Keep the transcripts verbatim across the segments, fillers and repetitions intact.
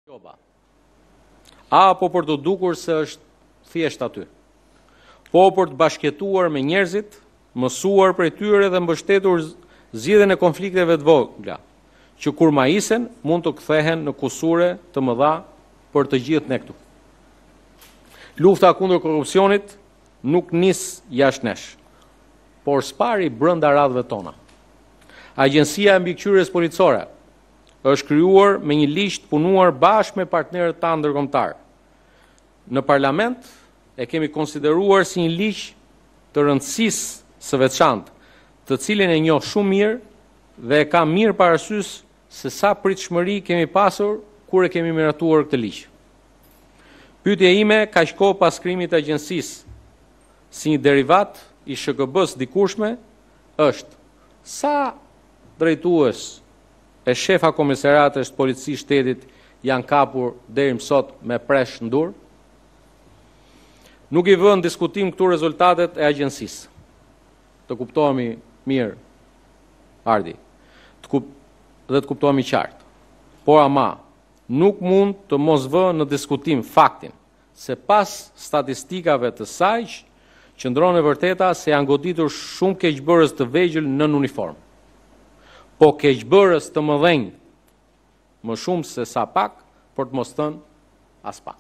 Joba. Apo për të dukur se është thjesht aty. Po për të bashkëtuar me njerëzit, mësuar prej tyre dhe mbështetur zgjidhjen e konflikteve të vogla, që kur maisen mund të kthehen në kusure të mëdha për të gjithë ne këtu. Lufta kundër korrupsionit nuk nis jashtë nesh, por spari brenda radhëve tona. Agjencia e mbikëqyrjes policore është krijuar me një ligj të punuar bashkë me partnerët tanë ndërkombëtar. Në parlament e kemi konsideruar si një ligj të rëndësisë së veçantë, të cilin e njoh shumë mirë dhe e ka mirë parasysh se sa pritshmëri kemi pasur kur e kemi miratuar këtë ligj. Pyetja ime kaq kohë pas krijimit të agjencisë si një derivat i S K B-s dikurshme është: sa drejtues e shefa komisariatës policisë shtetit janë kapur deri më sot me presh në dur? Nuk i vën diskutim këtu rezultatet e agjencisë. Të kuptohemi mirë, Ardi, të kup dhe të kuptohemi qartë. Por ama, nuk mund të mos vë në diskutim faktin se pas statistikave të saj, qëndron e vërteta se janë goditur shumë keqbërës të vegjël nën uniformë. Po keqbërës të mëdhenj, më shumë se sa pak, por të mos thënë as pak.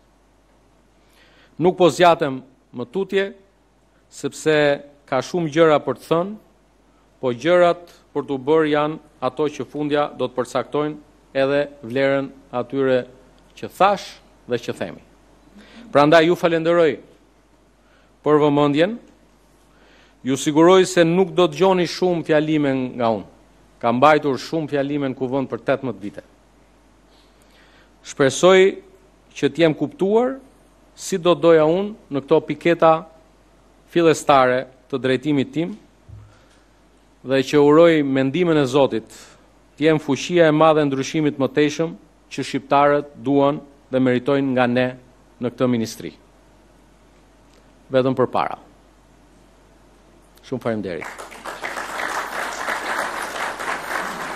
Nuk po zjatem më tutje, sepse ka shumë gjëra për të thënë, po gjërat për të bërë janë ato që fundja do të përcaktojnë edhe vlerën atyre që thash dhe që themi. Prandaj ju falenderoj për vëmendjen, ju siguroj se nuk do të gjoni shumë fjalime nga unë. Ka mbajtur shumë fjalime në kuvend për tetëmbëdhjetë vite. Shpresoj që t'jem kuptuar si do doja unë në këto piketa fillestare të drejtimit tim dhe që uroj mendimin e Zotit t'jem fuqia e madhe e ndryshimit mëtejshëm që shqiptarët duan dhe meritojnë nga ne në këtë ministri. Vetëm përpara. Shumë faleminderit.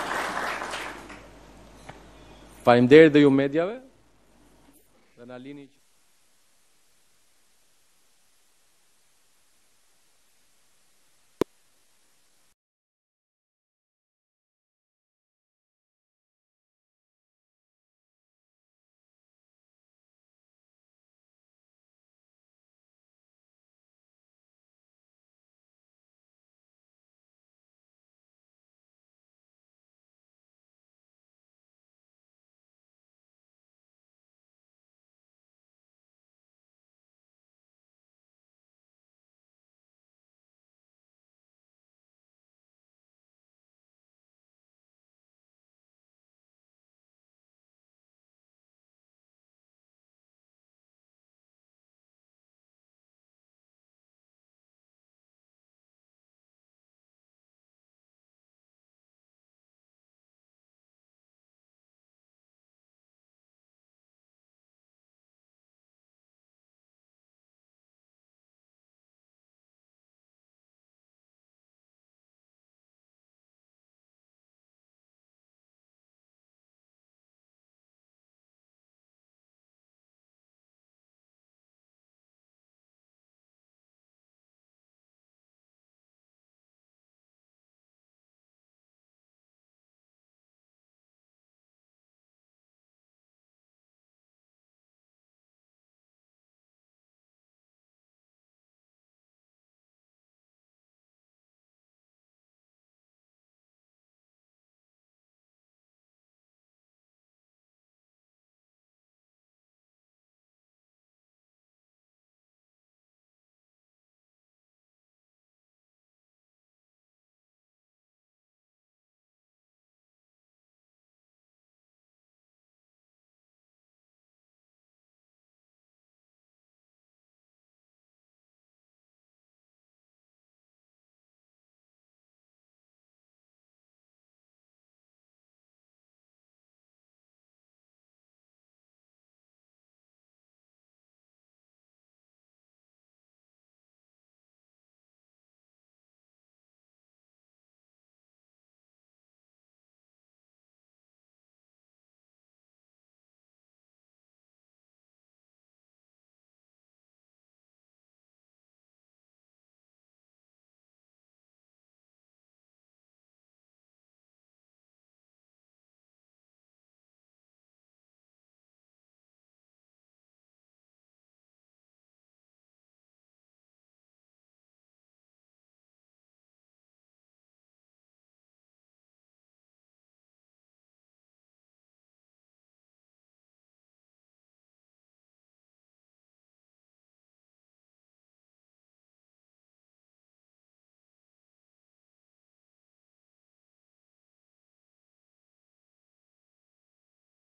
Faleminderit dhe ju mediave dhe na lini